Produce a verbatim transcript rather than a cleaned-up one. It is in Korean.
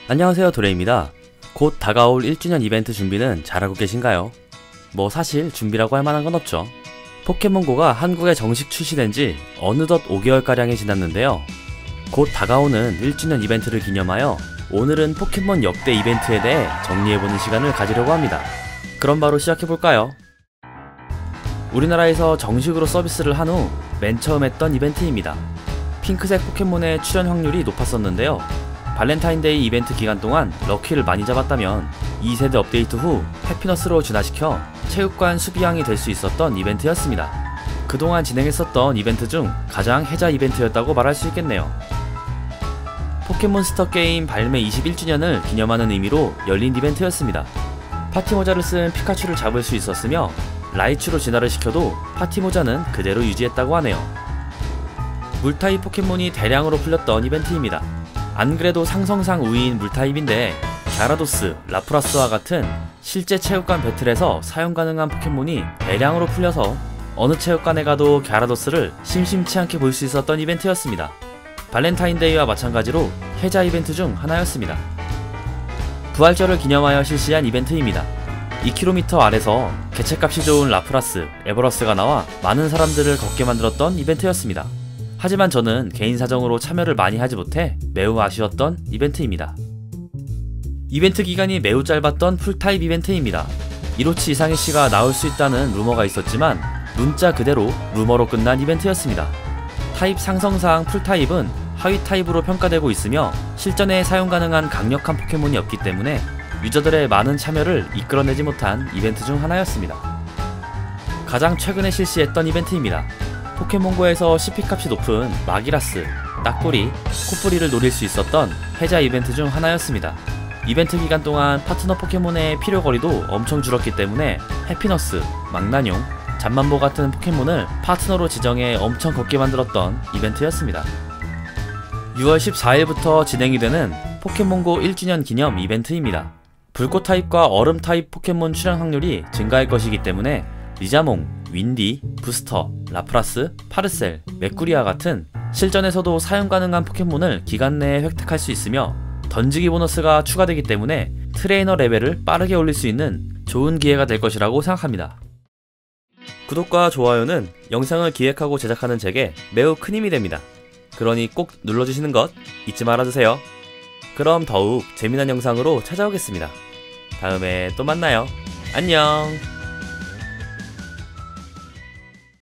안녕하세요, 도레입니다. 곧 다가올 일 주년 이벤트 준비는 잘하고 계신가요? 뭐 사실 준비라고 할 만한 건 없죠. 포켓몬고가 한국에 정식 출시된 지 어느덧 오 개월가량이 지났는데요. 곧 다가오는 일 주년 이벤트를 기념하여 오늘은 포켓몬 역대 이벤트에 대해 정리해보는 시간을 가지려고 합니다. 그럼 바로 시작해볼까요? 우리나라에서 정식으로 서비스를 한 후 맨 처음 했던 이벤트입니다. 핑크색 포켓몬의 출연 확률이 높았었는데요. 발렌타인데이 이벤트 기간 동안 럭키를 많이 잡았다면 이 세대 업데이트 후 해피너스로 진화시켜 체육관 수비왕이 될 수 있었던 이벤트였습니다. 그동안 진행했었던 이벤트 중 가장 혜자 이벤트였다고 말할 수 있겠네요. 포켓몬스터 게임 발매 이십일 주년을 기념하는 의미로 열린 이벤트였습니다. 파티모자를 쓴 피카츄를 잡을 수 있었으며 라이츄로 진화를 시켜도 파티모자는 그대로 유지했다고 하네요. 물타입 포켓몬이 대량으로 풀렸던 이벤트입니다. 안 그래도 상성상 우위인 물타입인데 갸라도스, 라프라스와 같은 실제 체육관 배틀에서 사용 가능한 포켓몬이 대량으로 풀려서 어느 체육관에 가도 갸라도스를 심심치 않게 볼 수 있었던 이벤트였습니다. 발렌타인데이와 마찬가지로 혜자 이벤트 중 하나였습니다. 부활절을 기념하여 실시한 이벤트입니다. 이 킬로미터 아래서 개체값이 좋은 라프라스, 에버러스가 나와 많은 사람들을 걷게 만들었던 이벤트였습니다. 하지만 저는 개인 사정으로 참여를 많이 하지 못해 매우 아쉬웠던 이벤트입니다. 이벤트 기간이 매우 짧았던 풀타입 이벤트입니다. 일 호치 이상의 씨가 나올 수 있다는 루머가 있었지만 문자 그대로 루머로 끝난 이벤트였습니다. 타입 상성상 풀타입은 하위 타입으로 평가되고 있으며 실전에 사용 가능한 강력한 포켓몬이 없기 때문에 유저들의 많은 참여를 이끌어내지 못한 이벤트 중 하나였습니다. 가장 최근에 실시했던 이벤트입니다. 포켓몬고에서 씨피 값이 높은 마기라스, 딱꼬리, 코뿌리를 노릴 수 있었던 혜자 이벤트 중 하나였습니다. 이벤트 기간 동안 파트너 포켓몬의 필요거리도 엄청 줄었기 때문에 해피너스, 망나뇽, 잠만보 같은 포켓몬을 파트너로 지정해 엄청 걷게 만들었던 이벤트였습니다. 유월 십사일부터 진행이 되는 포켓몬고 일 주년 기념 이벤트입니다. 불꽃 타입과 얼음 타입 포켓몬 출현 확률이 증가할 것이기 때문에 리자몽, 윈디, 부스터, 라프라스, 파르셀, 메꾸리아 같은 실전에서도 사용 가능한 포켓몬을 기간 내에 획득할 수 있으며 던지기 보너스가 추가되기 때문에 트레이너 레벨을 빠르게 올릴 수 있는 좋은 기회가 될 것이라고 생각합니다. 구독과 좋아요는 영상을 기획하고 제작하는 제게 매우 큰 힘이 됩니다. 그러니 꼭 눌러주시는 것 잊지 말아주세요. 그럼 더욱 재미난 영상으로 찾아오겠습니다. 다음에 또 만나요. 안녕.